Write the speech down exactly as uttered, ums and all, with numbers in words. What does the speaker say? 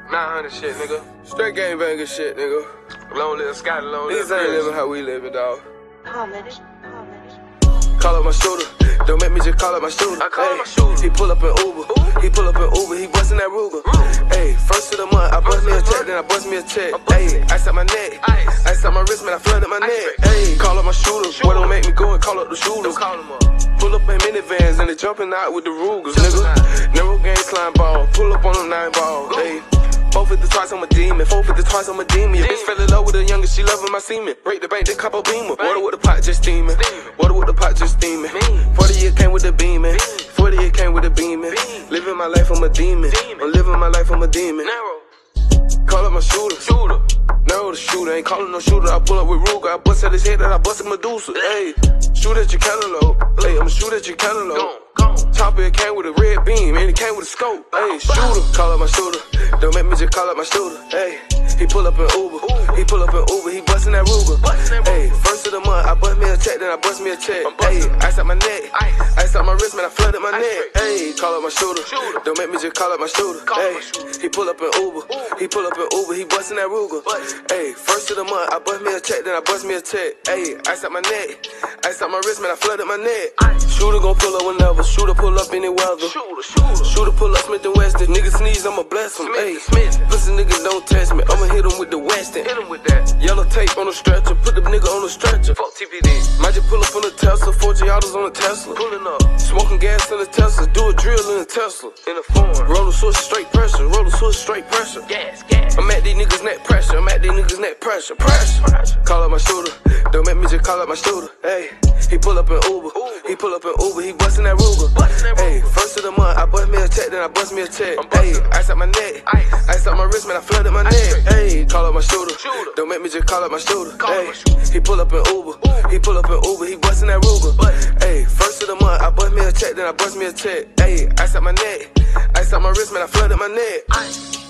nine hundred shit, nigga. Straight gangbanger shit, nigga. Long live Scotty, long live Niggas ain't living how we living, dawg. Homage. Call up my shooter. Don't make me just call up my shooter. I call Ay, up my shooter. He pull up in Uber. Ooh. He pull up in Uber. He bustin' that Ruger. Hey, first of the month, I bust me a check, then I bust me a check. Hey, ice out my neck. Ice. Ice out my wrist, man, I flooded my Ice neck. straight. Hey, call up my shooter. Boy, don't make me go and call up the shooters. Don't call him up. Pull up in minivans and they jumping out with the Rugers, Jumping nigga. Narrow game slime ball. Pull up on them nine ball. Hey. four fifty twice, I'm a demon. four fifty twice, I'm a demon. Your bitch fell in love with a youngest, she loving my semen. Break the bank, they cop a beamer. Water with the pot just steaming. Water with the pot just steaming. forty year came with the beaming. forty year came with the beaming. Living my life, I'm a demon. I'm living my life, I'm a demon. Call up my shooter. Shooter. Narrow the shooter, ain't calling no shooter. I pull up with Ruger, I bust at his head, that I bust at Medusa. Hey, shoot at your cantaloupe. Hey, I'ma shoot at your cantaloupe. Top it came with a red beam, and it came with a scope. Hey, shooter, call up my shooter. Don't make me just call up my shooter. Hey, he pull up in Uber. He pull up in Uber, he bustin' that Ruger. Hey, first of the month, I bust me a check, then I bust me a check. Hey, ice out my neck. Ice out my wrist, man, I flooded my neck. Hey, call up my shooter. Don't make me just call up my shooter. Hey, he pull up in Uber. He pull up in Uber, he bustin' that Ruger. Hey, first of the month, I bust me a check, then I bust me a check. Hey, ice out my neck. Ice out my wrist, man, I flooded my neck. Shooter gon' pull up whenever. Shooter pull up any weather. Shooter, shooter. Shooter pull up Smith and Weston. Niggas sneeze, I'ma bless him. Hey, pussy niggas don't test me. I'ma hit him with the Weston. Hit him with that. Yellow tape on the stretcher. Put the nigga on the stretcher. Fuck T P D. Might just pull up on the Tesla. four G autos on the Tesla. Pulling up. Smoking gas in the Tesla. Do a drill in the Tesla. In the foreign. Roll the switch straight pressure. Roll the switch straight pressure. Gas, gas. I'm at these niggas neck pressure. I'm at these niggas neck pressure. Pressure. Pressure. Call up my shooter. Don't make me just call up my shooter. Hey, he pull up in Uber. He pull up in Uber. He bustin' that Ruger. Hey, first of the month, I bust me a check, then I bust me a check. Hey, ice out my neck. Ice out my wrist, man, I flooded my neck. Hey, call up my shooter. Don't make me just call up my shooter. Hey, he pull up in Uber. He pull up in Uber. He bustin' that Ruger. Hey, first of the month, I bust me a check, then I bust me a check. Hey, ice out my neck. Ice out my wrist, man, I flooded my neck.